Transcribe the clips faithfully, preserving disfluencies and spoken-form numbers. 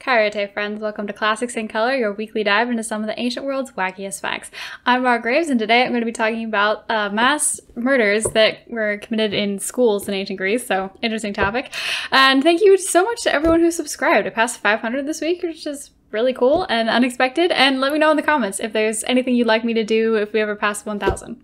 Hi friends, welcome to Classics in Color, your weekly dive into some of the ancient world's wackiest facts. I'm Mark Graves, and today I'm going to be talking about uh, mass murders that were committed in schools in ancient Greece, so interesting topic. And thank you so much to everyone who subscribed. I passed five hundred this week, which is really cool and unexpected, and let me know in the comments if there's anything you'd like me to do if we ever pass one thousand.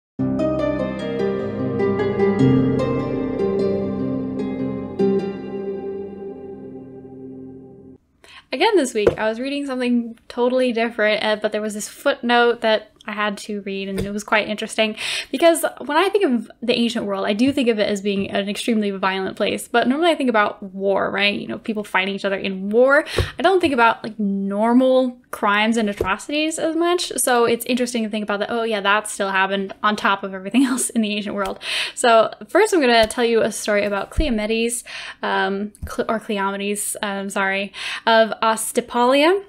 Again this week, I was reading something totally different, uh, but there was this footnote that I had to read, and it was quite interesting because when I think of the ancient world, I do think of it as being an extremely violent place, but normally I think about war, right? You know, people fighting each other in war. I don't think about like normal crimes and atrocities as much, so it's interesting to think about that, oh yeah, that still happened on top of everything else in the ancient world. So first I'm going to tell you a story about Kleomedes, um, or Kleomedes, I'm sorry, of Astypalia.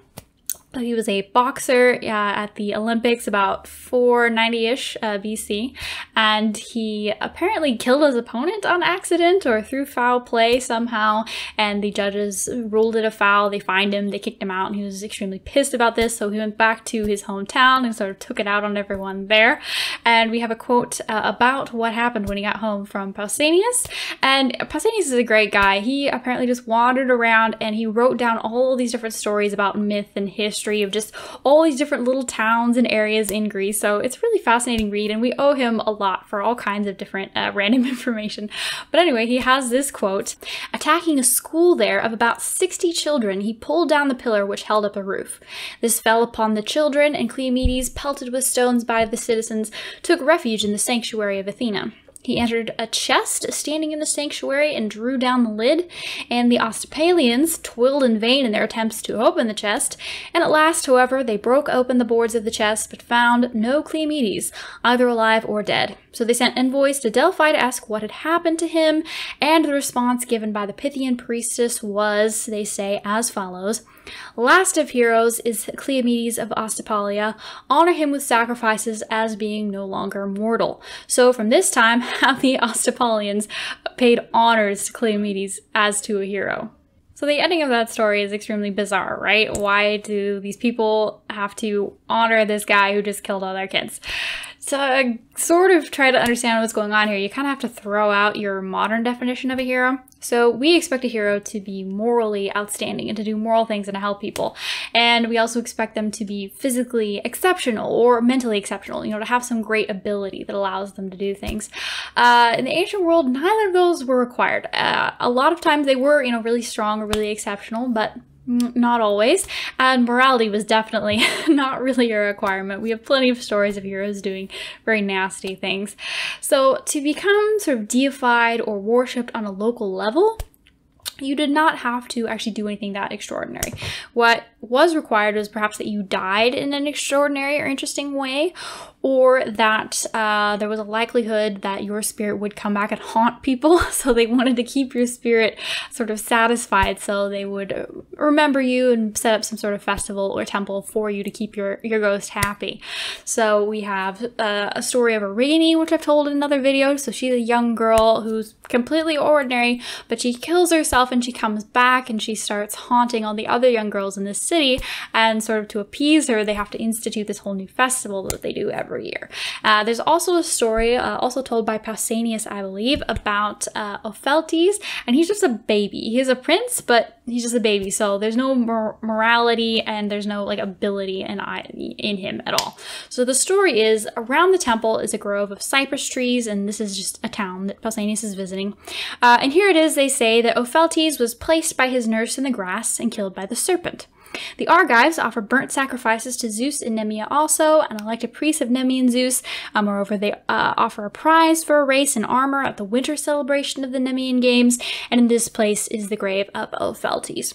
He was a boxer uh, at the Olympics about four ninety-ish uh, B C, and he apparently killed his opponent on accident or through foul play somehow, and the judges ruled it a foul. They fined him, they kicked him out, and he was extremely pissed about this, so he went back to his hometown and sort of took it out on everyone there. And we have a quote uh, about what happened when he got home from Pausanias, and Pausanias is a great guy. He apparently just wandered around and he wrote down all these different stories about myth and history of just all these different little towns and areas in Greece. So it's really fascinating read, and we owe him a lot for all kinds of different uh, random information. But anyway, he has this quote: attacking a school there of about sixty children, he pulled down the pillar which held up a roof. This fell upon the children, and Kleomedes, pelted with stones by the citizens, took refuge in the sanctuary of Athena. He entered a chest standing in the sanctuary and drew down the lid, and the Astypalians toiled in vain in their attempts to open the chest, and at last, however, they broke open the boards of the chest, but found no Kleomedes, either alive or dead. So they sent envoys to Delphi to ask what had happened to him, and the response given by the Pythian priestess was, they say, as follows: "Last of heroes is Kleomedes of Astypalia. Honor him with sacrifices as being no longer mortal." So from this time, the Astypalians paid honors to Kleomedes as to a hero. So the ending of that story is extremely bizarre, right? Why do these people have to honor this guy who just killed all their kids? So I sort of try to understand what's going on here. You kind of have to throw out your modern definition of a hero. So we expect a hero to be morally outstanding and to do moral things and to help people. And we also expect them to be physically exceptional or mentally exceptional, you know, to have some great ability that allows them to do things. Uh, in the ancient world, neither of those were required. Uh, a lot of times they were, you know, really strong or really exceptional, but not always, and morality was definitely not really a requirement. We have plenty of stories of heroes doing very nasty things. So to become sort of deified or worshipped on a local level, you did not have to actually do anything that extraordinary. What was required was perhaps that you died in an extraordinary or interesting way, or that uh, there was a likelihood that your spirit would come back and haunt people, so they wanted to keep your spirit sort of satisfied, so they would remember you and set up some sort of festival or temple for you to keep your, your ghost happy. So we have uh, a story of Arene, which I've told in another video. So she's a young girl who's completely ordinary, but she kills herself and she comes back and she starts haunting all the other young girls in this city, and sort of to appease her, they have to institute this whole new festival that they do every year. Uh, there's also a story, uh, also told by Pausanias, I believe, about uh, Opheltes, and he's just a baby. He's a prince, but he's just a baby, so there's no mor morality and there's no like ability in, in him at all. So the story is, around the temple is a grove of cypress trees, and this is just a town that Pausanias is visiting. Uh, and here it is, they say that Opheltes was placed by his nurse in the grass and killed by the serpent. The Argives offer burnt sacrifices to Zeus in Nemea also, and elected priests of Nemean Zeus. Um, moreover, they uh, offer a prize for a race in armor at the winter celebration of the Nemean Games, and in this place is the grave of Opheltes.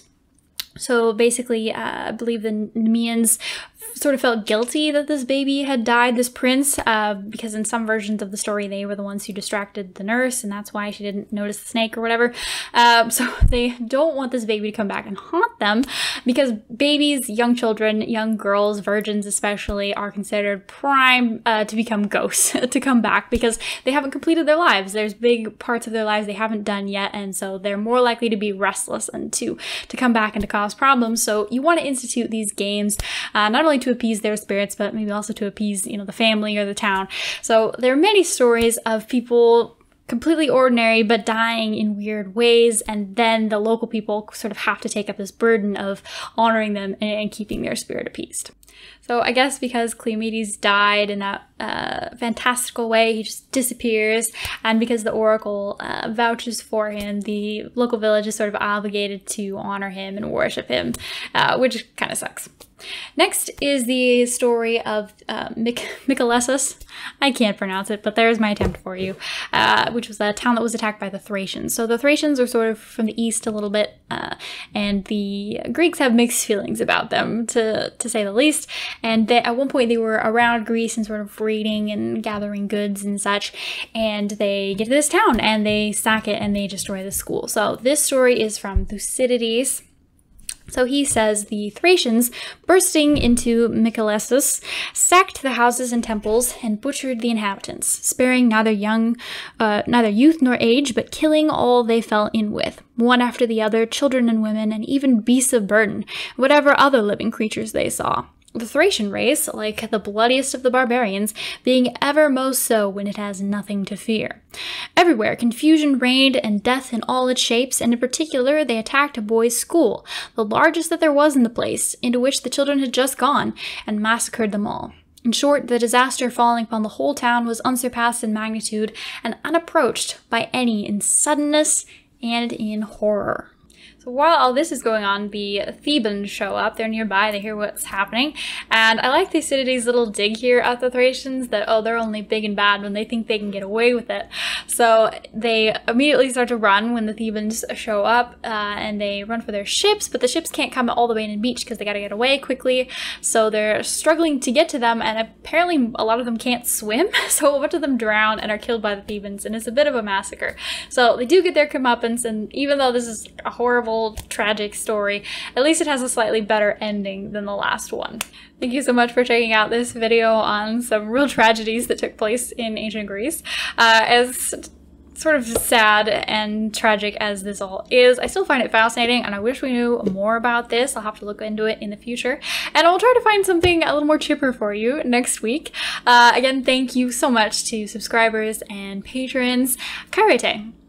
So basically, uh, I believe the Nemeans sort of felt guilty that this baby had died, this prince, uh, because in some versions of the story they were the ones who distracted the nurse, and that's why she didn't notice the snake or whatever. Um, so they don't want this baby to come back and haunt them, because babies, young children, young girls, virgins especially, are considered prime uh, to become ghosts, to come back, because they haven't completed their lives. There's big parts of their lives they haven't done yet, and so they're more likely to be restless and to, to come back and to cause cause problems. So you want to institute these games, uh, not only to appease their spirits, but maybe also to appease, you know, the family or the town. So there are many stories of people completely ordinary but dying in weird ways, and then the local people sort of have to take up this burden of honoring them and keeping their spirit appeased. So I guess because Kleomedes died in that uh, fantastical way, he just disappears, and because the oracle uh, vouches for him, the local village is sort of obligated to honor him and worship him, uh, which kind of sucks. Next is the story of uh, Mykalessos. I can't pronounce it, but there's my attempt for you, uh, which was a town that was attacked by the Thracians. So the Thracians are sort of from the east a little bit, uh, and the Greeks have mixed feelings about them, to, to say the least. And they, at one point they were around Greece and sort of raiding and gathering goods and such, and they get to this town and they sack it and they destroy the school. So this story is from Thucydides. So he says the Thracians, bursting into Mykalessos, sacked the houses and temples and butchered the inhabitants, sparing neither young, uh, neither youth nor age, but killing all they fell in with, one after the other, children and women, and even beasts of burden, whatever other living creatures they saw. The Thracian race, like the bloodiest of the barbarians, being ever most so when it has nothing to fear. Everywhere confusion reigned and death in all its shapes, and in particular they attacked a boys' school, the largest that there was in the place, into which the children had just gone, and massacred them all. In short, the disaster falling upon the whole town was unsurpassed in magnitude, and unapproached by any in suddenness and in horror. So while all this is going on, the Thebans show up. They're nearby, they hear what's happening, and I like Thucydides' little dig here at the Thracians that, oh, they're only big and bad when they think they can get away with it. So they immediately start to run when the Thebans show up, uh, and they run for their ships, but the ships can't come all the way in the beach because they gotta get away quickly, so they're struggling to get to them, and apparently a lot of them can't swim, so a bunch of them drown and are killed by the Thebans, and it's a bit of a massacre. So they do get their comeuppance, and even though this is a horrible tragic story, at least it has a slightly better ending than the last one. Thank you so much for checking out this video on some real tragedies that took place in ancient Greece. Uh, as sort of sad and tragic as this all is, I still find it fascinating, and I wish we knew more about this. I'll have to look into it in the future, and I'll try to find something a little more chipper for you next week. Uh, again, thank you so much to subscribers and patrons. Kairete!